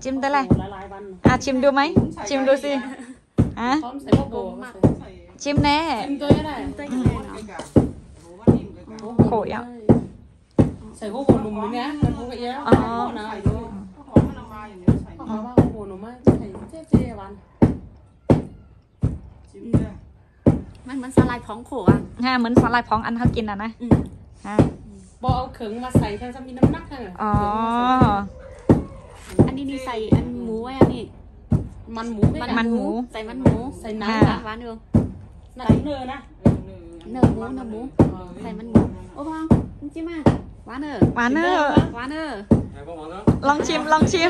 จิ้มได้เลยชิมดูไหมชิมดูสิชิมแน่โขยอ่ะใส่หัวโขนมเนี้ยมันหัวเยอะอ๋อนะอ๋อว่าหัวโขนมใส่เจ๊วันมันเหมือนสไลด์พองโขอ่ะเหมือนสไลด์พองอันเขากินอ่ะนะบอเอาเขิงมาใส่แค่จะมีน้ำหนักค่ะอ๋ออันนี้ใส่อันหมูไว้อันนี้มันหมูใส่มันหมูใส่น้ำหวานอยู่ใส่เนื้อนะเนื้อหมูใส่มันหมูโอ้พ่อจิ้มมาหวานเนื้อลองชิมลองชิม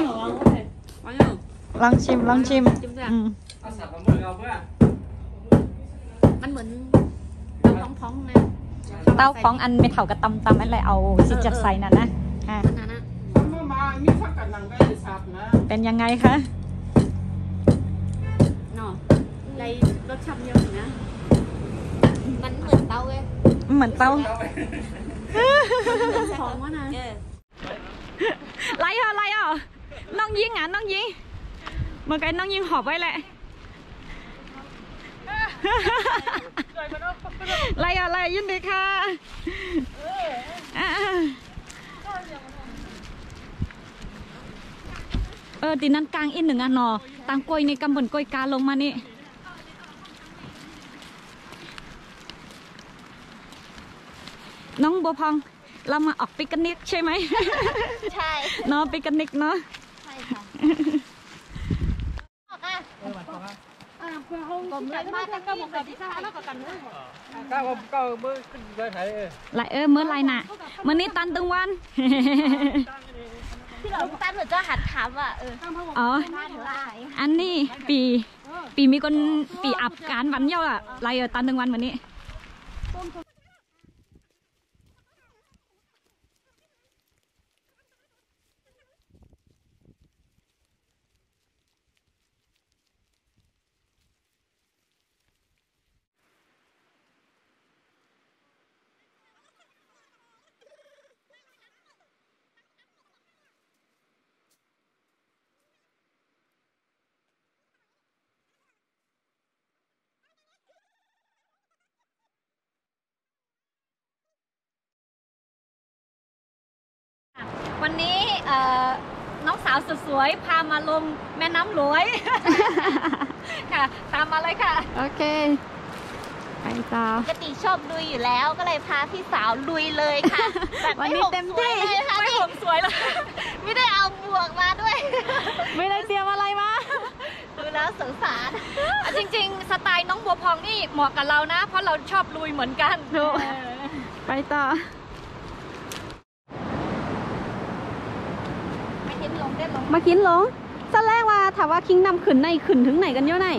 มันเหมือนเต้าท้องนะเต้าท้องอันไม่เท่ากับตำอะไรเอาสิจัดใส่น่ะนะเป็นยังไงคะเนาะไรรสชาติเยอะนะมันเหมือนเต้าเลยเหมือนเต้าท้องวะนะไรอ่ะน้องยิงเมื่อกี้น้องยิงหอบไว้แหละอะไรยินดีค่ะตีนั้นกลางอินหนึ่งอันหนอตังกล้วยในกำบนกล้วยกาลงมานี่น้องบัวพองเรามาออกปิกนิกใช่ไหมใช่เนาะปิกนิกเนาะใช่ค่ะออกอ่ะ lại mới lại nè mới ní tan từngวันที่เราตั้งเหมือนจะหัดถามว่าอันนี้ปีมีคนปีอับการวันเยอะอะไล่ตันtừngวันวันนี้วันนี้น้องสาวสุดสวยพามาลงแม่น้ำหลวยค่ะตามมาเลยค่ะโอเคไปต่อปกติชอบลุยอยู่แล้วก็เลยพาพี่สาวลุยเลยค่ะวันนี้เต็มที่ไม่ผมสวยเลยไม่ได้เอาบวกมาด้วยไม่ได้เตรียมอะไรมาดูแล้วสงสารจริงๆสไตล์น้องบัวพองนี่เหมาะกับเรานะเพราะเราชอบลุยเหมือนกันไปต่อมากินลงตอนแรกว่าถามว่าคิงนำขึ้นในขึ้นถึงไหนกันเยอะไหน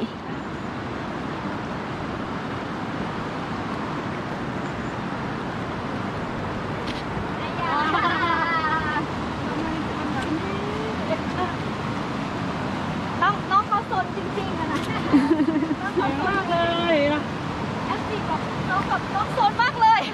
น้องเขาโซนจริงๆนะน้องโซนมากเลยนะแอปปี้กับน้องโซนมากเลย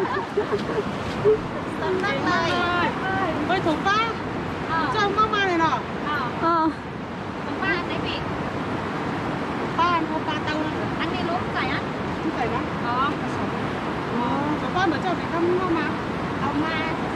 โซนมากเลยไม่ถูกป้าเจ้ามากมาเลยเนาะป้าไหนปีป้าเขาปลาเตาอันนี้รู้ใส่อันใส่นะแต่ป้าเหมือนเจ้าไปทำมาเอามา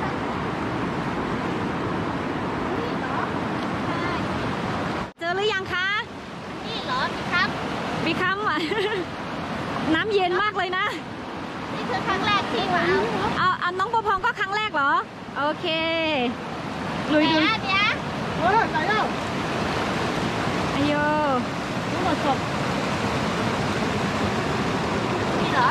นี่เหรอใช่เจอหรือยังคะนี่เหรอครับบีคัมอ่ะน้ำเย็นมากเลยนะนี่คือครั้งแรกที่มาเอาน้องบัวพองก็ครั้งแรกเหรอโอเคลุยเนี่ยใส่แล้วอายุรู้หมดจบนี่เหรอ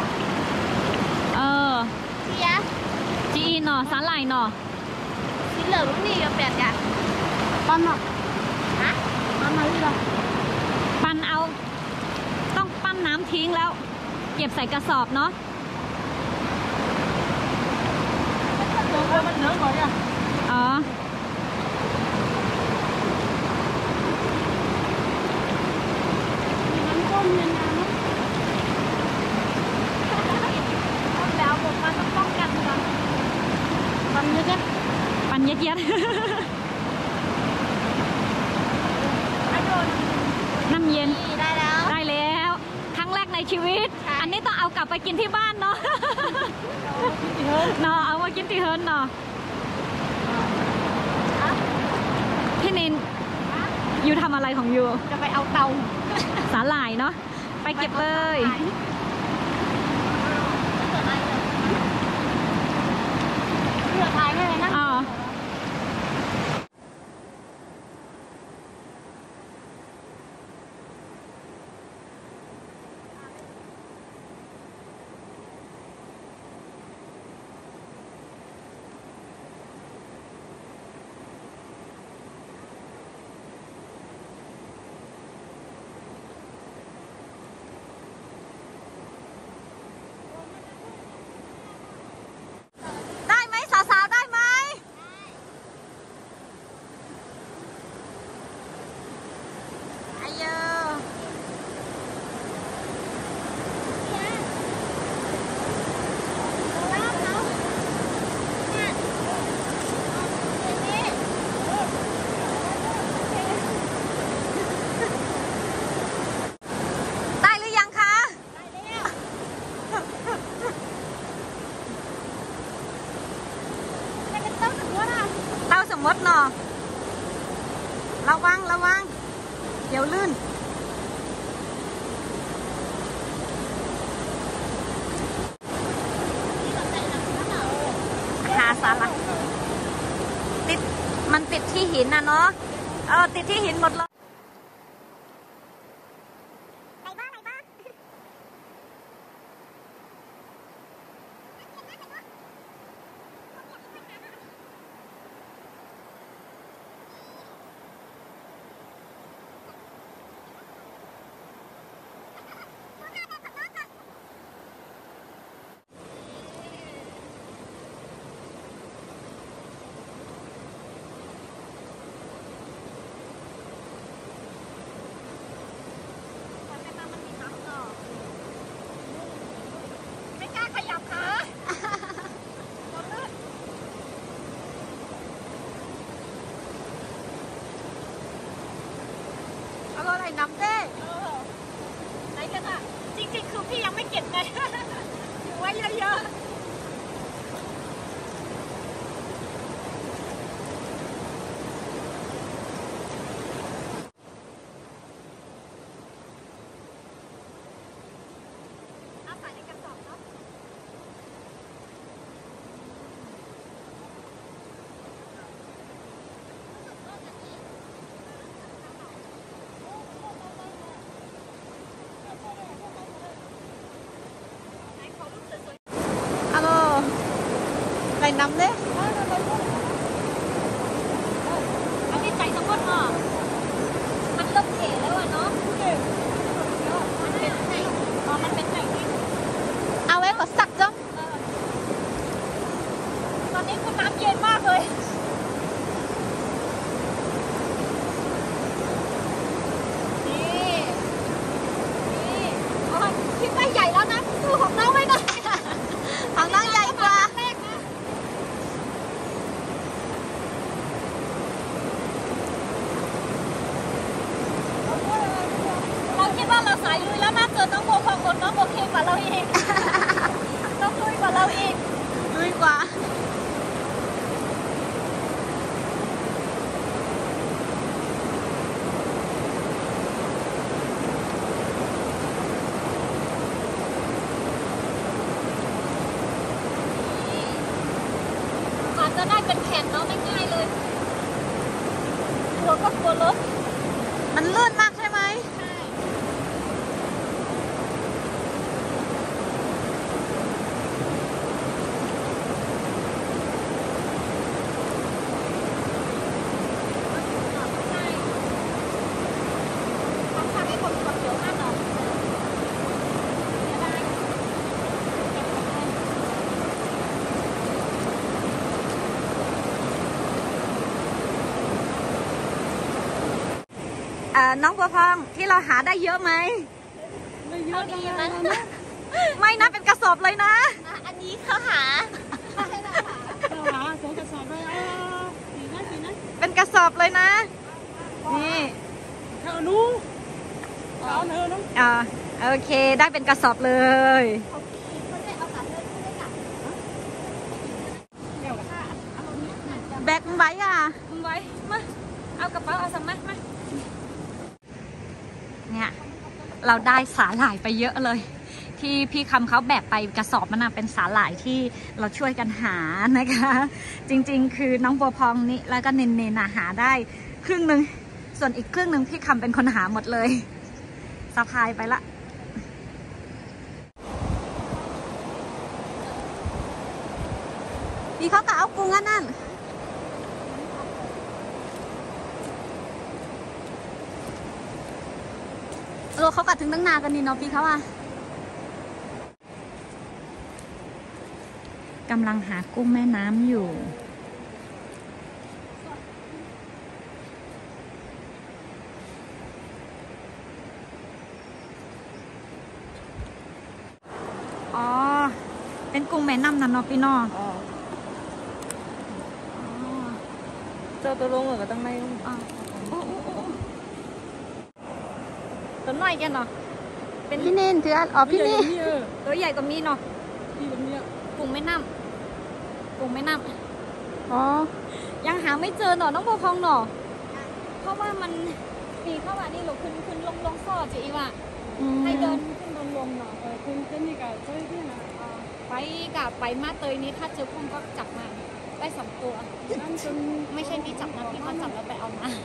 เจียจีนอสาหร่ายนอสีเหลืองนี่ก็แปลกอ่ะปั้นอ่ะปั้นอะไรล่ะปั้นเอาต้องปั้นน้ำทิ้งแล้วเก็บใส่กระสอบเนาะมันเนื้อก่อนอ่ะแล้วผมมาต้องป้องกันก่อนปันเย็ดน้ำเย็นได้แล้วได้แล้วครั้งแรกในชีวิต อันนี้ต้องเอากลับไปกินที่บ้านเนาะเนาะเอามากินที่เฮิร์นเนาะพี่นินยูทำอะไรของยูจะไปเอาเตาสาหร่ายเนาะไปเก็บเลยเลือกทายให้เลยนะอ๋อได้ไหมสาวๆได้ไหมอายุได้หรือยังคะ เต้าสมมติเนาะระวังระวังเดี๋ยวลื่นหาสาระติดมันติดที่หินนะเนาะติดที่หินหมดเลยไม่กล้าขยับขาเอาอะไรน้ำเด้ไหนกันอ่ะจริงๆคือพี่ยังไม่เก็บไงอยู่ไว้เยอะๆเอาใส่ในกระสอบเนาะฮัลโหลใส่น้ำเด้เอาที่ใส่สมมติเนาะมันเริ่มเก๋แล้วอะเนาะมันเป็นไงมันเป็นไงนี่เอาไว้ก็สักจ้ะตอนนี้คุณน้ำเย็นมากเลยนี่คิดว่าใหญ่แล้วนะสู้ของน้องไม่ได้ของน้องใหญ่กว่าเราคิดว่าเราสายลุยแล้วนะเจอน้องโบพองคนน้องโอเคกว่าเราอีกน้องลุยกว่าเราอีกลุยกว่าก่อนจะได้เป็นแผ่นเนาะไม่ง่ายเลยกลัวก็กลัวรถมันลื่นมากใช่ไหมใช่ต้องทำให้คนขับเร็วมากเนาะน้องบัวพองที่เราหาได้เยอะไหมไม่เยอะดีนะไม่นะเป็นกระสอบเลยนะอันนี้เขาหาเราหาสองกระสอบเลยดีนะเป็นกระสอบเลยนะ นี่เท่านู้เขาเนื้อน้องโอเคได้เป็นกระสอบเลย แบกไว้ไว้มาเอากระเป๋าเอาสมัครมาเนี่ยเราได้สาหร่ายไปเยอะเลย ที่พี่คำเขาแบกไปกระสอบมันเป็นสาหร่ายที่เราช่วยกันหานะคะจริงๆคือน้องบัวพองนี่แล้วก็เนนหาได้ครึ่งหนึ่งส่วนอีกครึ่งหนึ่งพี่คำเป็นคนหาหมดเลยสะพายไปละพี่เขาก็เอากุ้งอันนั่นเขากัดถึงตั้งนานกันนี่เนาะพี่เขากำลังหากุ้งแม่น้ำอยู่อ๋อเป็นกุ้งแม่น้ำนั่นเนาะพี่น้องเจอตัวลงเหรอตั้งในตัวน้อยแกเนาะเป็นพี่เน้นถืออันพี่เน้นตัวใหญ่กว่ามีเนาะที่ตรงนี้กุ้งแม่น้ำกุ้งแม่น้ำอ๋อยังหาไม่เจอหน่อน้องบัวพองหน่อเพราะว่ามันปีเข้ามานี่หรอขึ้นลงซอจีว่ะให้เดินขึ้นลงหน่อคุณเจนี่กับเจ้าที่นะไปมาเตยนี้ถ้าเจอกุ้งก็จับมาได้2 ตัวไม่ใช่พี่จับนะพี่เขาจับแล้วไปเอามา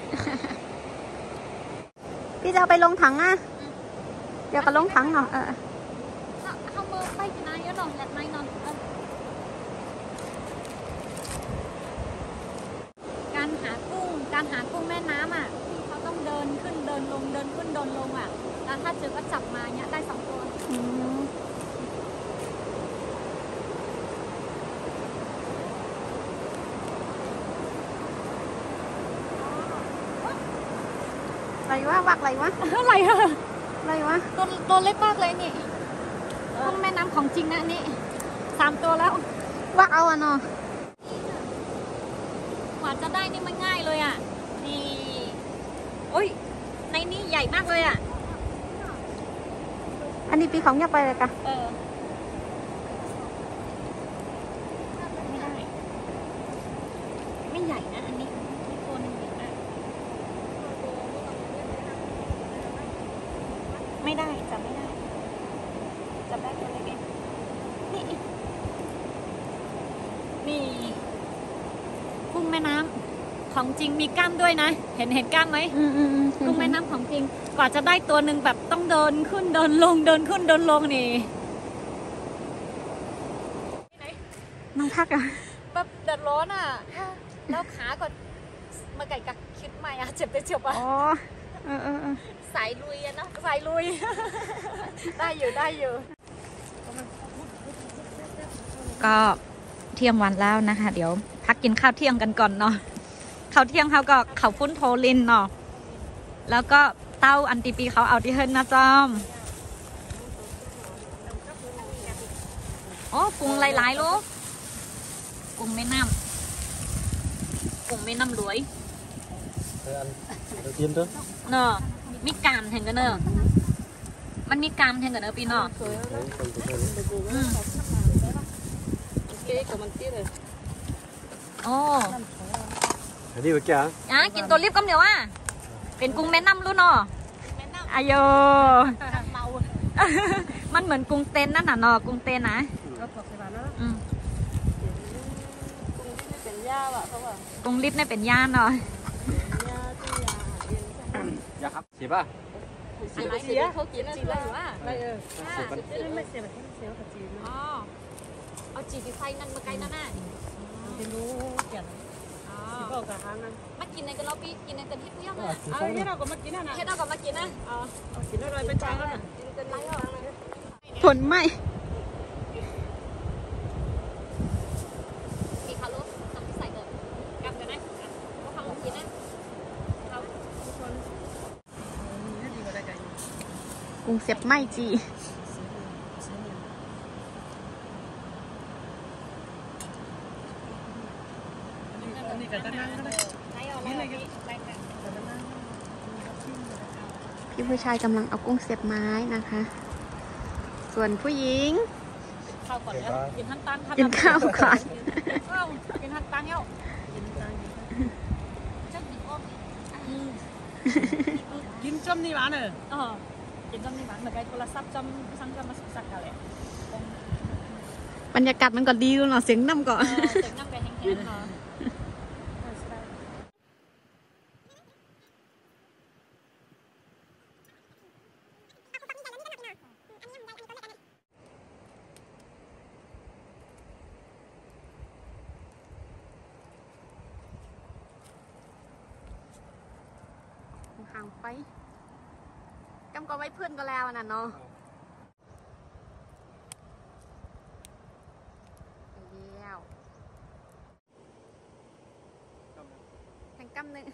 พี่จะเอาไปลงถังเดี๋ยวก็ลงถังเนาะเอามือไปกินน้ำเยอะหน่อยแหลกไม้นอนการหากุ้งแม่น้ำพี่เขาต้องเดินขึ้นเดินลงเดินขึ้นเดินลงแล้วถ้าเจอก็จับมาเนี้ยได้2 ตัวอะไรวะวักอะไรวะอะไรวะตัวเล็กมากเลยนี่กุ้งแม่น้ำของจริงนะนี่3 ตัวแล้ววักเอาเนาะกว่าจะได้นี่มันง่ายเลยนี่โอ้ยในนี้ใหญ่มากเลยอันนี้ปีของยับไปเลยกะไม่ได้ไม่ใหญ่นะอันนี้ตัวนึงไม่ได้จับไม่ได้จับได้ตัวเล็กนี่กุ้งแม่น้ำของจริงมีกล้ามด้วยนะเห็นกล้ามไหมกุ้งแม่น้ำของจริงกว่าจะได้ตัวหนึ่งแบบต้องเดินขึ้นเดินลงเดินขึ้นเดินลงนี่น้องพักแบบเดือดร้อนแล้วขาก็มาไก่กักคิดใหม่เจ็บไปเจ็บอ๋อสายลุยนะสายลุยได้อยู่ก็เที่ยงวันแล้วนะคะเดี๋ยวพักกินข้าวเที่ยงกันก่อนเนาะข้าวเที่ยงเขาก็เขาฟุ้นโทลินเนาะแล้วก็เต้าอันตีปีเขาเอาที่เฮินนะจอมโอ้กุ้งหลายๆลูกกุ้งแม่น้ำรวยเนาะมีกามแทงกันเนอะมันมีกามแทงกันเนอะปีเนาะโอ้อันนี้เป็นแกกินตัวรีบก็เดี๋ยวเป็นกุ้งแม่น้ำรู้เนาะอายโยมันเหมือนกุ้งเต้นนั่นน่ะเนาะกุ้งเต้นนะกุ้งรีบเนี่ยเป็นย่าเนาะยาครับเสียป่ะเสียเขากินจีอะไรอยู่ไม่เสียแบบที่เสียกับจีนเอาจีไปใส่นั่นมาไกลนั่นเป็นรู้เกี่ยนก็กระหังนั่นมากินในกระลอปีกินในกระทิบเยี่ยมที่เราก็มากินนะที่เราก็มากินนะกินอะไรเป็นจานแล้วเป็นไรผลไหมมีคาร์โลต้องใส่เกินกลับกันนะเขาทำกินนะกุ้งเสียบไหมจีพี่พี่ผู้ชายกำลังเอากุ้งเสียบไม้นะคะ ส่วนผู้หญิงข้าวก่อนแล้วกินทันตังกินข้าวก่อนกินทันตังแล้วกินจำนี่หวานเนอะกินจำนี่หวานเหมือนกันโทรศัพท์จำสั่งจำมาสักกันเลยบรรยากาศมันก็ดีด้วยเนาะเสียงน้ำก่อนเสียงนั่งไปแห้งๆค่ะห่างไปกำก็ไว้เพื่อนก็แล้วน่ะเนาะไปแล้วแข่งกำหนึ่ง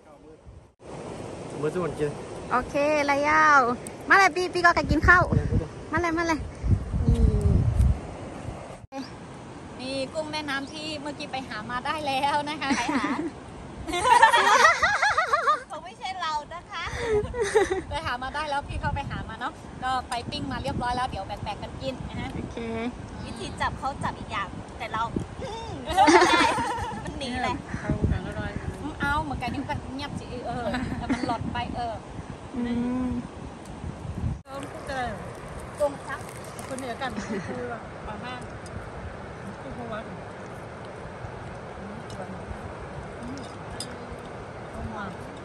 มือส่วนกินโอเคระยาวมาเลยพี่ก็กินข้าวมาเลยนี่กุ้งแม่น้ำที่เมื่อกี้ไปหามาได้แล้วนะคะใครหาเขาไม่ใช่เรานะคะไปหามาได้แล้วพี่เขาไปหามาเนาะก็ไปปิ้งมาเรียบร้อยแล้วเดี๋ยวแบ่งๆกันกินนะฮะโอเควิธีจับเขาจับอีกอย่างแต่เรามันหนีเลยเอาหนังอร่อยเอาเหมือนกันนี่ก็เงียบสิแต่มันหลอดไปเติมกุ้งเจริญกุ้งซักคนเหนือกันคือปลาห้างกุ้งหัวเอามา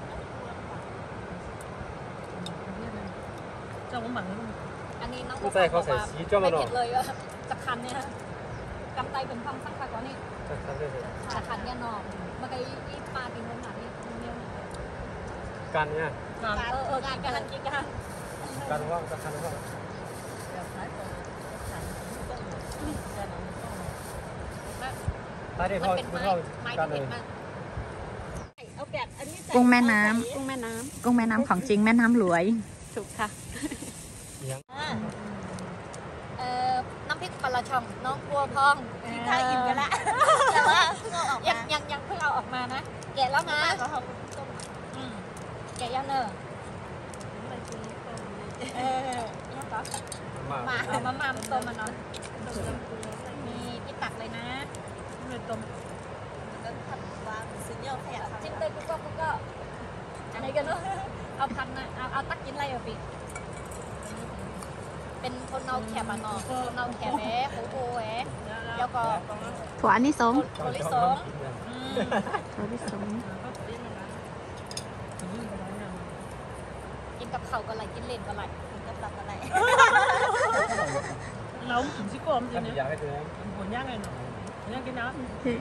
เจ้าหมังนี่อันนี้น้องผู้ชายเขาใส่สีจ้ามาหน่อยไม่ผิดเลยจะคันเนี่ยกำไตเป็นพังสักค่ะก่อนนี่จะทำได้เลยจะคันเนี่ยนอนเมื่อกี้อีปลาติงลงหนานี่เนี่ยการเนี่ยการการกินกันการว่างจะคันว่างแบบขายของขายต้มแต่เราไม่ต้องถ้าได้มันพ่อเป็นคุณไม้พ่อไม้การที่เลเผ็ยดมากเอาแบบอันนี้กุ้งแม่น้ำกุ้งแม่น้ำของจริงแม่น้ำหลวยถูกค่ะน้ำพริกปลาช่องน้องบัวพองที่ทาอิ่มกันละแต่ว่ายังเพิ่งเอาออกมานะแกะแล้วนะแกะยังเนอะยังต่อมาตัวมันเนาะมีพี่ตักเลยนะเลยต้มจิ้มเลยกูก็อะไรกันเนาะเอาพันนะเอาตักกินอะไรอ่ะปีเป็นคนเอาแคบอ่ะเนาะคนเอาแคบแหวโอ้แหวแล้วก็ถั่วอันนี้สองโคลิสงถั่วที่สองกินกับเขาก็ไหลกินเล่นก็ไหลกินกับตับก็ไหลเราถึงชิโก้มันจะท่านเนื้ออยากให้ดูหัวย่างไงเนาะย่างกินน้ำโอเค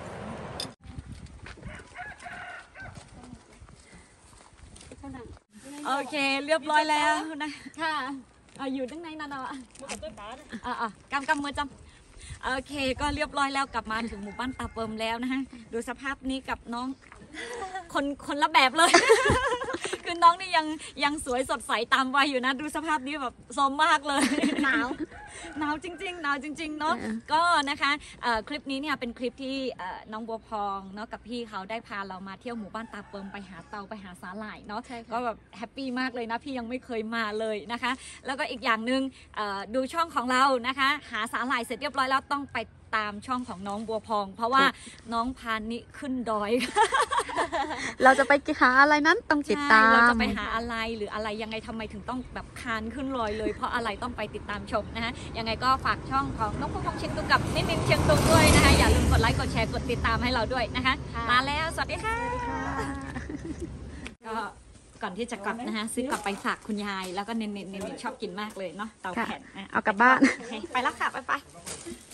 โอเคเรียบร้อยแล้วนะค่ะอยู่ตั้งในนั่นเนาะกำมือจำโอเคก็เรียบร้อยแล้วกลับมาถึงหมู่บ้านตาเปิมแล้วนะฮะดูสภาพนี้กับน้องคนละแบบเลย คือน้องนี่ยังสวยสดใสตามวัยอยู่นะดูสภาพนี้แบบโซมมากเลยหนาวจริงๆหนาวจริงๆเนาะก็นะคะคลิปนี้เนี่ยเป็นคลิปที่น้องบัวพองเนาะกับพี่เขาได้พาเรามาเที่ยวหมู่บ้านตาเปิมไปหาเตาไปหาสาหร่ายเนาะก็แบบแฮปปี้มากเลยนะพี่ยังไม่เคยมาเลยนะคะแล้วก็อีกอย่างหนึ่งดูช่องของเรานะคะหาสาหร่ายเสร็จเรียบร้อยแล้วต้องไปตามช่องของน้องบัวพองเพราะว่าน้องพานิขึ้นดอยเราจะไปหาอะไรนั้นต้องติดตามเราจะไปหาอะไรหรืออะไรยังไงทำไมถึงต้องแบบคานขึ้นลอยเลยเพราะอะไรต้องไปติดตามชมนะคะยังไงก็ฝากช่องของน้องบัวพองเชียงตุงกับนิมินเชียงตุงด้วยนะคะอย่าลืมกดไลค์กดแชร์กดติดตามให้เราด้วยนะคะลาแล้วสวัสดีค่ะก็ก่อนที่จะกลับนะคะซื้อกลับไปฝากคุณยายแล้วก็เน้นชอบกินมากเลยเนาะเตาแผ่นเอากลับบ้านไปแล้วค่ะไป